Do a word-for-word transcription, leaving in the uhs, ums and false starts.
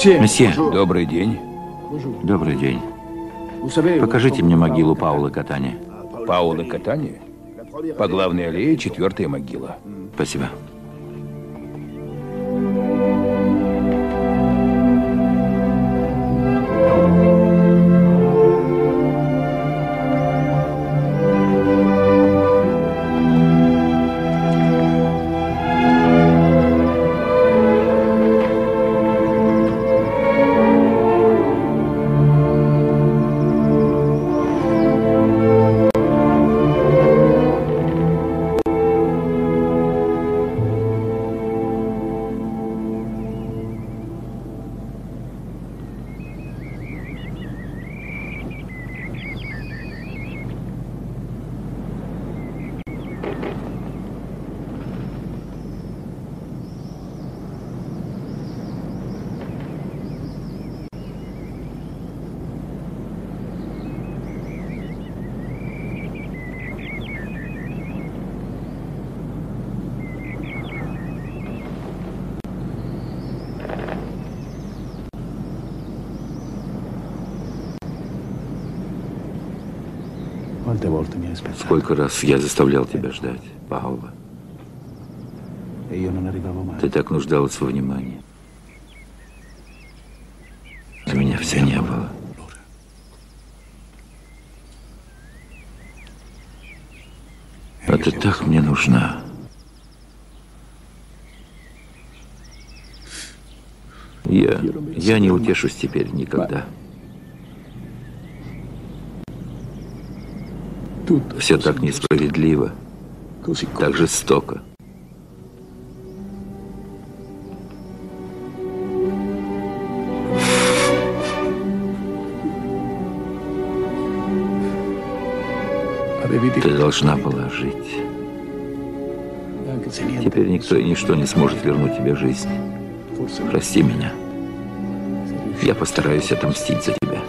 Месье, Добрый день. добрый день. Покажите мне могилу Паула Катани. Паула Катани? По главной аллее четвертая могила. Спасибо. Сколько раз я заставлял тебя ждать, Паула? Ты так нуждалась во внимании. А меня все не было. А ты так мне нужна. Я, я не утешусь теперь никогда. Все так несправедливо, так жестоко. Ты должна была жить. Теперь никто и ничто не сможет вернуть тебе жизнь. Прости меня. Я постараюсь отомстить за тебя.